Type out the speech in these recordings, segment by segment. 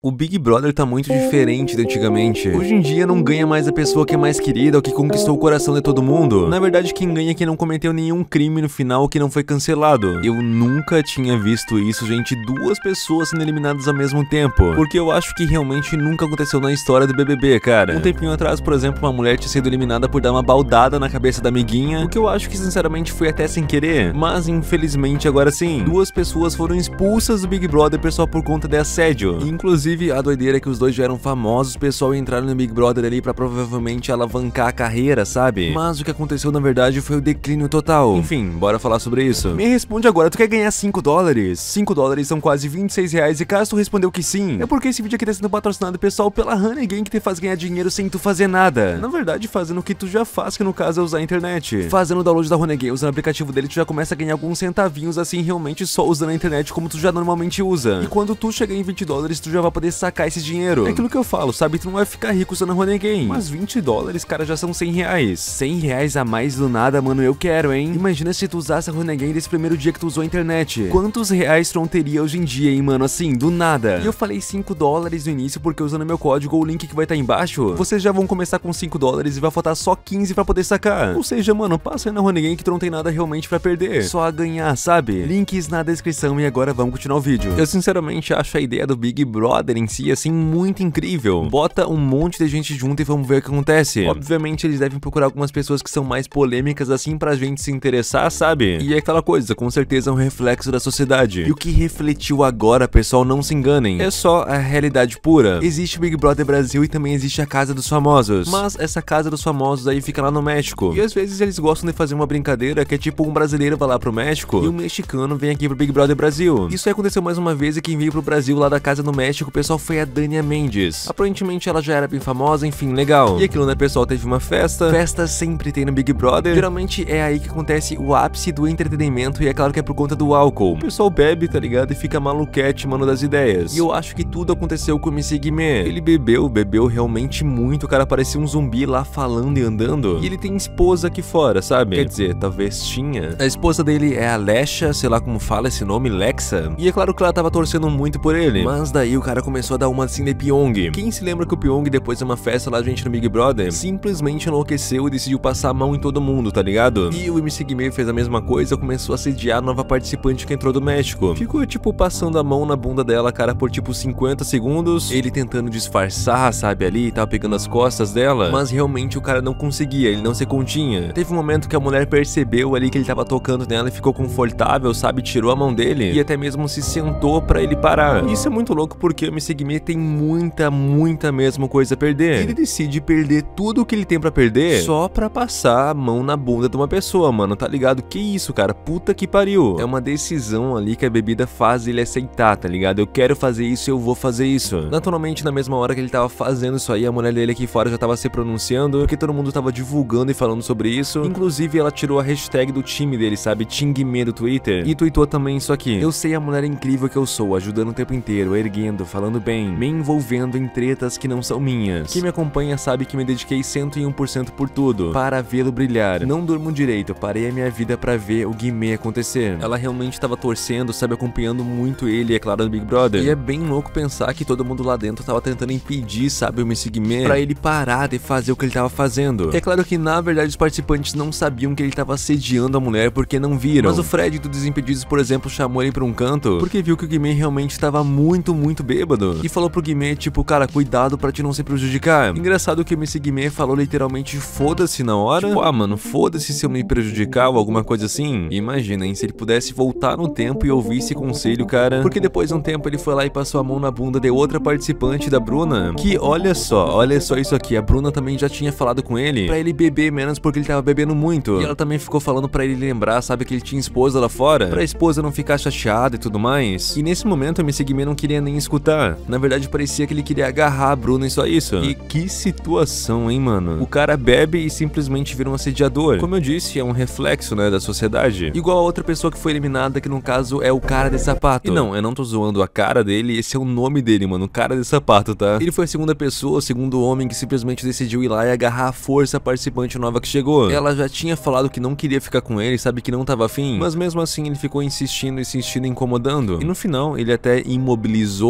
O Big Brother tá muito diferente de antigamente. Hoje em dia não ganha mais a pessoa que é mais querida ou que conquistou o coração de todo mundo. Na verdade, quem ganha é quem não cometeu nenhum crime no final que não foi cancelado. Eu nunca tinha visto isso, gente, duas pessoas sendo eliminadas ao mesmo tempo. Porque eu acho que realmente nunca aconteceu na história do BBB, cara. Um tempinho atrás, por exemplo, uma mulher tinha sido eliminada por dar uma baldada na cabeça da amiguinha, o que eu acho que sinceramente foi até sem querer. Mas infelizmente agora sim, duas pessoas foram expulsas do Big Brother, pessoal, por conta de assédio. Inclusive, a doideira é que os dois já eram famosos, pessoal, e entraram no Big Brother ali pra provavelmente alavancar a carreira, sabe? Mas o que aconteceu na verdade foi o declínio total. Enfim, bora falar sobre isso. Me responde agora, tu quer ganhar 5 dólares? 5 dólares são quase 26 reais, e caso tu respondeu que sim, é porque esse vídeo aqui tá sendo patrocinado, pessoal, pela Honey Game, que te faz ganhar dinheiro sem tu fazer nada. Na verdade, fazendo o que tu já faz, que no caso é usar a internet. Fazendo o download da Honey Game, usando o aplicativo dele, tu já começa a ganhar alguns centavinhos assim, realmente só usando a internet como tu já normalmente usa. E quando tu chegar em 20 dólares, tu já vai poder sacar esse dinheiro. É aquilo que eu falo, sabe? Tu não vai ficar rico usando a Honey Game. Mas 20 dólares, cara, já são 100 reais. 100 reais a mais do nada, mano, eu quero, hein? Imagina se tu usasse a Honey Game desse primeiro dia que tu usou a internet. Quantos reais tu não teria hoje em dia, hein, mano? Assim, do nada. E eu falei 5 dólares no início porque usando meu código ou o link que vai estar embaixo, vocês já vão começar com 5 dólares e vai faltar só 15 pra poder sacar. Ou seja, mano, passa aí na Honey Game que tu não tem nada realmente pra perder. Só a ganhar, sabe? Links na descrição e agora vamos continuar o vídeo. Eu sinceramente acho a ideia do Big Brother em si, assim, muito incrível. Bota um monte de gente junto e vamos ver o que acontece. Obviamente eles devem procurar algumas pessoas que são mais polêmicas assim pra gente se interessar, sabe? E é aquela coisa, com certeza é um reflexo da sociedade. E o que refletiu agora, pessoal, não se enganem, é só a realidade pura. Existe o Big Brother Brasil e também existe a Casa dos Famosos. Mas essa Casa dos Famosos aí fica lá no México. E às vezes eles gostam de fazer uma brincadeira que é tipo um brasileiro vai lá pro México e um mexicano vem aqui pro Big Brother Brasil. Isso aí aconteceu mais uma vez e quem veio pro Brasil lá da Casa no México, pessoal, foi a Dania Mendes. Aparentemente ela já era bem famosa, enfim, legal. E aquilo, né, pessoal, teve uma festa. Festa sempre tem no Big Brother. Geralmente é aí que acontece o ápice do entretenimento e é claro que é por conta do álcool. O pessoal bebe, tá ligado? E fica maluquete, mano, das ideias. E eu acho que tudo aconteceu com o MC Guimê. Ele bebeu realmente muito. O cara parecia um zumbi lá falando e andando. E ele tem esposa aqui fora, sabe? Quer dizer, talvez tinha. A esposa dele é a Lexa, sei lá como fala esse nome, Lexa. E é claro que ela tava torcendo muito por ele. Mas daí o cara começou a dar uma assim de Pyong. Quem se lembra que o Pyong, depois de uma festa lá, gente, no Big Brother, simplesmente enlouqueceu e decidiu passar a mão em todo mundo, tá ligado? E o MC Guimê fez a mesma coisa, começou a assediar a nova participante que entrou do México. Ficou, tipo, passando a mão na bunda dela, cara, por, tipo, 50 segundos. Ele tentando disfarçar, sabe, ali, tava pegando as costas dela. Mas realmente o cara não conseguia, ele não se continha. Teve um momento que a mulher percebeu ali que ele tava tocando nela e ficou confortável, sabe, tirou a mão dele e até mesmo se sentou pra ele parar. Isso é muito louco porque o MC Guimê tem muita mesmo coisa a perder. Ele decide perder tudo o que ele tem pra perder só pra passar a mão na bunda de uma pessoa, mano, tá ligado? Que isso, cara? Puta que pariu. É uma decisão ali que a bebida faz ele aceitar, tá ligado? Eu quero fazer isso, eu vou fazer isso. Naturalmente, na mesma hora que ele tava fazendo isso aí, a mulher dele aqui fora já tava se pronunciando, porque todo mundo tava divulgando e falando sobre isso. Inclusive, ela tirou a hashtag do time dele, sabe? Team Guimê do Twitter. E tweetou também isso aqui. Eu sei a mulher incrível que eu sou, ajudando o tempo inteiro, erguendo, falando bem, me envolvendo em tretas que não são minhas. Quem me acompanha sabe que me dediquei 101% por tudo, para vê-lo brilhar. Não durmo direito, parei a minha vida pra ver o Guimê acontecer. Ela realmente tava torcendo, sabe, acompanhando muito ele, é claro, no Big Brother. E é bem louco pensar que todo mundo lá dentro tava tentando impedir, sabe, o MC Guimê pra ele parar de fazer o que ele tava fazendo. É claro que na verdade os participantes não sabiam que ele tava assediando a mulher porque não viram. Mas o Fred do Desimpedidos, por exemplo, chamou ele pra um canto porque viu que o Guimê realmente tava muito bêbado e falou pro Guimê, tipo, cara, cuidado pra te não se prejudicar. Engraçado que o MC Guimê falou literalmente foda-se na hora. Tipo, ah, mano, foda-se se eu me prejudicar ou alguma coisa assim. Imagina, hein, se ele pudesse voltar no tempo e ouvir esse conselho, cara. Porque depois de um tempo ele foi lá e passou a mão na bunda de outra participante, da Bruna, que olha só isso aqui. A Bruna também já tinha falado com ele pra ele beber menos porque ele tava bebendo muito. E ela também ficou falando pra ele lembrar, sabe, que ele tinha esposa lá fora, pra esposa não ficar chateada e tudo mais. E nesse momento o MC Guimê não queria nem escutar. Na verdade parecia que ele queria agarrar a Bruna e só isso. E que situação, hein, mano? O cara bebe e simplesmente vira um assediador. Como eu disse, é um reflexo, né, da sociedade. Igual a outra pessoa que foi eliminada, que no caso é o Cara de Sapato. E não, eu não tô zoando a cara dele, esse é o nome dele, mano, Cara de Sapato, tá? Ele foi a segunda pessoa, o segundo homem que simplesmente decidiu ir lá e agarrar à força a participante nova que chegou. Ela já tinha falado que não queria ficar com ele, sabe, que não tava afim, mas mesmo assim ele ficou insistindo, incomodando. E no final, ele até imobilizou ela,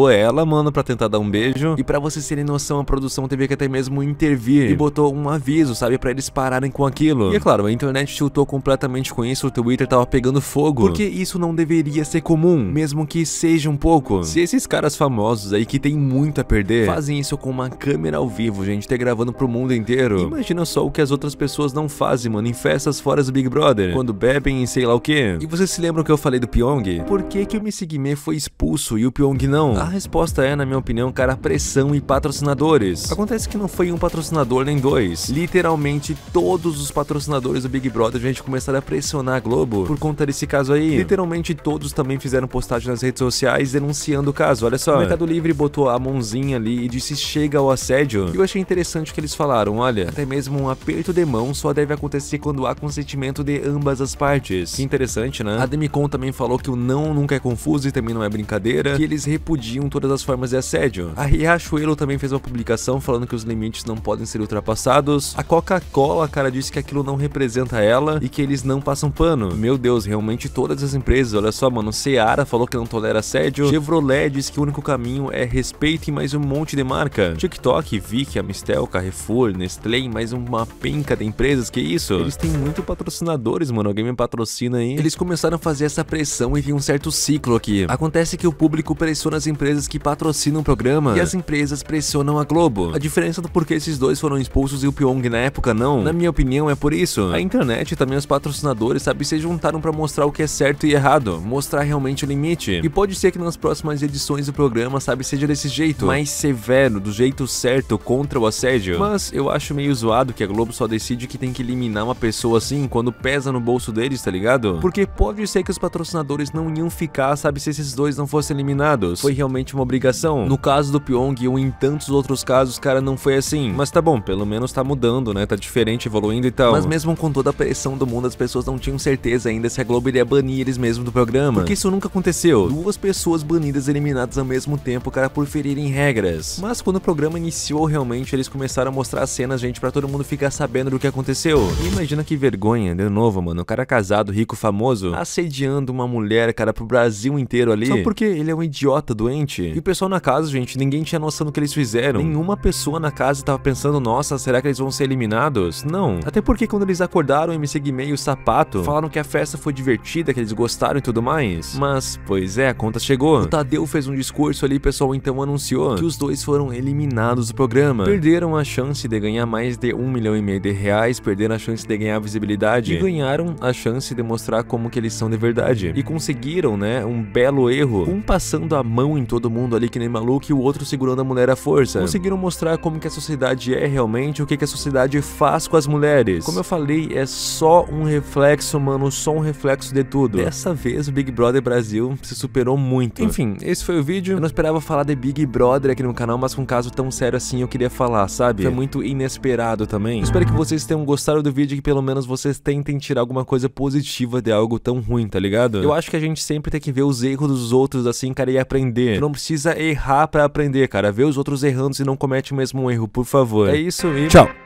mano, pra tentar dar um beijo. E pra vocês terem noção, a produção teve que até mesmo intervir e botou um aviso, sabe, pra eles pararem com aquilo. E é claro, a internet tiltou completamente com isso, o Twitter tava pegando fogo, porque isso não deveria ser comum, mesmo que seja um pouco. Se esses caras famosos aí que tem muito a perder fazem isso com uma câmera ao vivo, gente, tá gravando pro mundo inteiro, imagina só o que as outras pessoas não fazem, mano, em festas fora do Big Brother, quando bebem e sei lá o que. E vocês se lembram que eu falei do Pyong? Por que que o Missiguimê foi expulso e o Pyong não? A resposta é, na minha opinião, cara, pressão e patrocinadores. Acontece que não foi um patrocinador nem dois. Literalmente todos os patrocinadores do Big Brother, a gente começaram a pressionar a Globo por conta desse caso aí. Literalmente todos também fizeram postagem nas redes sociais denunciando o caso. Olha só, o Mercado Livre botou a mãozinha ali e disse chega ao assédio. E eu achei interessante que eles falaram, olha, até mesmo um aperto de mão só deve acontecer quando há consentimento de ambas as partes. Que interessante, né? A Demicon também falou que o não nunca é confuso e também não é brincadeira, que eles repudiam todas as formas de assédio. A Riachuelo também fez uma publicação falando que os limites não podem ser ultrapassados. A Coca-Cola, cara, disse que aquilo não representa ela e que eles não passam pano. Meu Deus, realmente todas as empresas, olha só, mano, Seara falou que não tolera assédio, Chevrolet disse que o único caminho é respeito e mais um monte de marca. TikTok, Vicky, Amistel, Carrefour, Nestlé e mais uma penca de empresas, que isso? Eles têm muito patrocinadores, mano, alguém me patrocina aí. Eles começaram a fazer essa pressão e tem um certo ciclo aqui. Acontece que o público pressiona as empresas que patrocinam o programa e as empresas pressionam a Globo. A diferença do porquê esses dois foram expulsos e o Pyong na época não, na minha opinião, é por isso. A internet e também os patrocinadores, sabe, se juntaram pra mostrar o que é certo e errado, mostrar realmente o limite. E pode ser que nas próximas edições do programa, sabe, seja desse jeito, mais severo, do jeito certo, contra o assédio. Mas eu acho meio zoado que a Globo só decide que tem que eliminar uma pessoa assim quando pesa no bolso deles, tá ligado? Porque pode ser que os patrocinadores não iam ficar, sabe, se esses dois não fossem eliminados. Foi realmente uma obrigação. No caso do Pyong ou em tantos outros casos, cara, não foi assim. Mas tá bom, pelo menos tá mudando, né? Tá diferente, evoluindo e tal. Mas mesmo com toda a pressão do mundo, as pessoas não tinham certeza ainda se a Globo iria banir eles mesmos do programa. Porque isso nunca aconteceu. Duas pessoas banidas eliminadas ao mesmo tempo, cara, por ferirem regras. Mas quando o programa iniciou, realmente, eles começaram a mostrar as cenas, gente, pra todo mundo ficar sabendo do que aconteceu. E imagina que vergonha, de novo, mano, o cara casado, rico, famoso, assediando uma mulher, cara, pro Brasil inteiro ali, só porque ele é um idiota doente. E o pessoal na casa, gente, ninguém tinha noção do que eles fizeram. Nenhuma pessoa na casa tava pensando, nossa, será que eles vão ser eliminados? Não. Até porque quando eles acordaram, o MC Guimê e o Sapato falaram que a festa foi divertida, que eles gostaram e tudo mais. Mas, pois é, a conta chegou. O Tadeu fez um discurso ali, pessoal, então anunciou que os dois foram eliminados do programa. Perderam a chance de ganhar mais de 1,5 milhão de reais, perderam a chance de ganhar visibilidade e ganharam a chance de mostrar como que eles são de verdade. E conseguiram, né, um belo erro. Um passando a mão em todo mundo ali que nem maluco e o outro segurando a mulher à força. Conseguiram mostrar como que a sociedade é realmente, o que que a sociedade faz com as mulheres. Como eu falei, é só um reflexo, mano, só um reflexo de tudo. Dessa vez o Big Brother Brasil se superou muito. Enfim, esse foi o vídeo. Eu não esperava falar de Big Brother aqui no canal, mas com um caso tão sério assim eu queria falar, sabe? Foi muito inesperado também. Espero que vocês tenham gostado do vídeo e que pelo menos vocês tentem tirar alguma coisa positiva de algo tão ruim, tá ligado? Eu acho que a gente sempre tem que ver os erros dos outros assim, cara, e aprender. Tu não precisa errar pra aprender, cara. Vê os outros errando e não comete o mesmo erro, por favor. É isso e tchau!